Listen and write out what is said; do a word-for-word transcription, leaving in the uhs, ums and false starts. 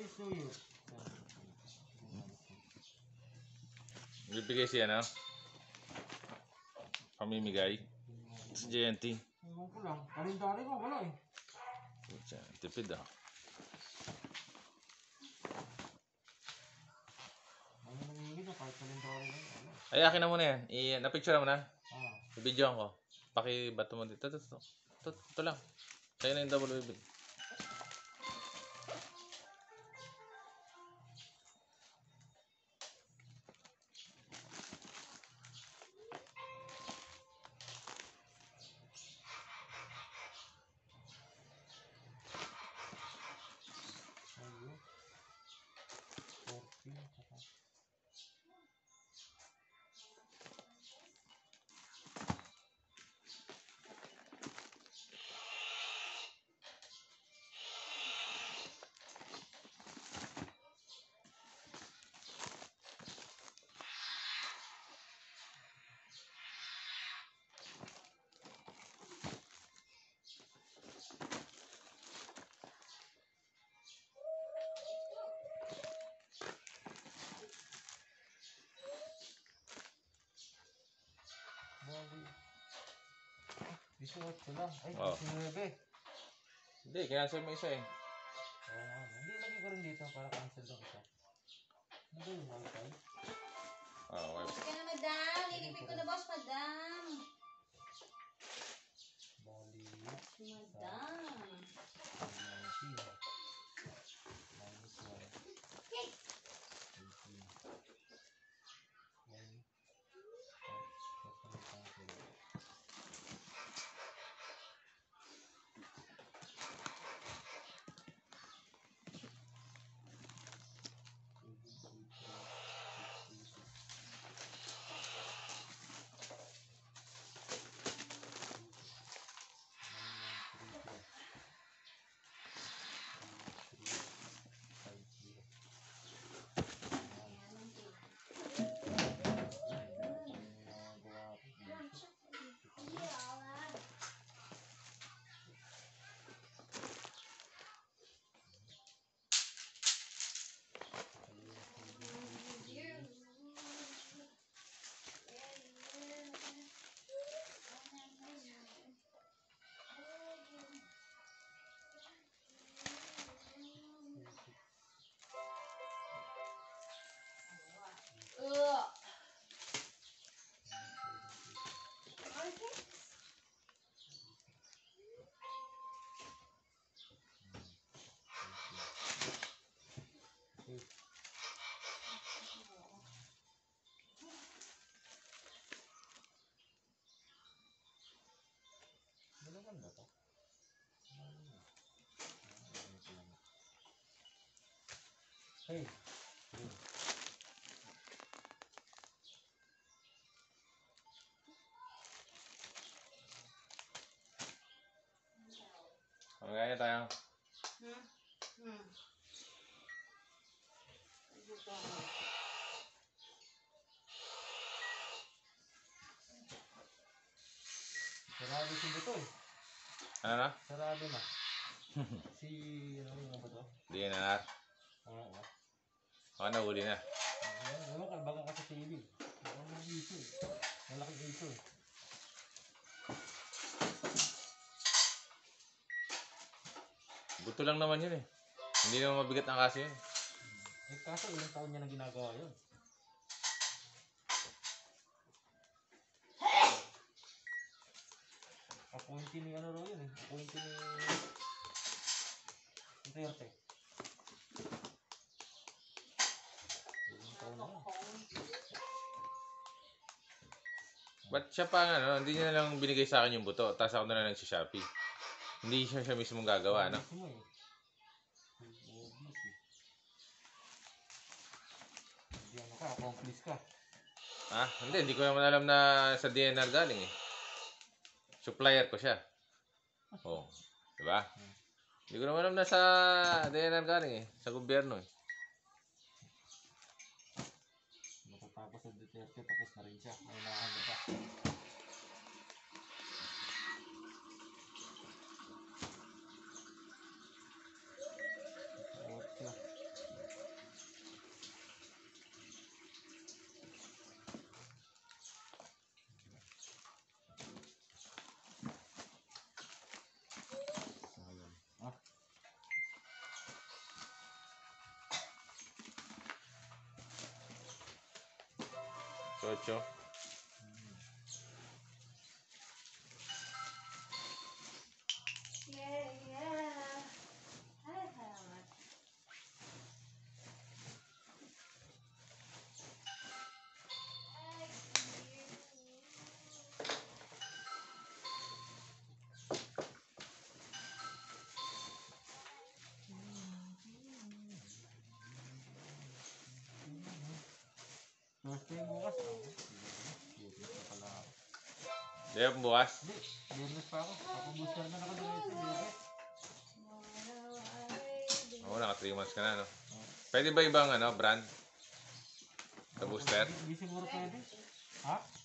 Chinese New Year. Bibigay siya, no? Pamimigay. Sa J N T. Ewan ko lang. Kalendari ko, wala eh. Tipid ah. Ano nangyayari na kahit kalendari na yun. Ay, akin na muna yan. I, na-picture mo na. Ah. I-videoan ko. Pakibato mo dito. Ito, ito, ito, ito lang. Sa'yo na yung double bibig. Isuot ko lang. Ay, oh. Sinuebe. Hindi, cancel mo isa eh. Oo nga. Hindi, lagi ko rin dito para cancel lang isa. Ano ba yung wifi? Oo, oh, wifi. Sige na, madam. Lilipid ko na, boss, madam. Bali. Madam. Minus one. Okay. Hey. Magkaya tayo. Hmm? Hmm. Sarado si Buto eh. Ano na? Sarado na. Si, ano yung ba to? Di na. Oo. Baka nahuli na. Ano ka, baka ka sa T V. Baka may iso eh. Malaking iso eh. Buto lang naman yun eh. Hindi naman mabigat ang kaso yun. Eh kaso ilang taon niya na ginagawa yun. Appointee ni ano raw yun eh. Appointee ni Duterte. Ilang taon na yun. Ba't siya pa ano, hindi niya na lang binigay sa akin yung buto, tapos ako na lang nagsishopee. Hindi siya siya mismo gagawa, no? Mismo eh. Obvious eh. Hindi ano ka, accomplice ka. Ah, hindi, hindi ko naman alam na sa D N R galing eh. Supplier ko siya. Oh, di ba? Hindi ko naman alam na sa D N R galing eh, sa gobyerno eh. Matatapos sa Duterte, tapos na rin siya. May nakahanda pa. Otso. Ocho. Yeah, yeah. Ay, salamat. Ay, Thursday bukas ako. Biyernes pa pala ako. Di ba bukas? Hindi, biyernes pa ako. Ako booster na nakadiretso, biyernes. Oo, naka three months ka na, no? Pwede ba ibang ano, brand? Sa booster? Hindi siguro pwede. Ha?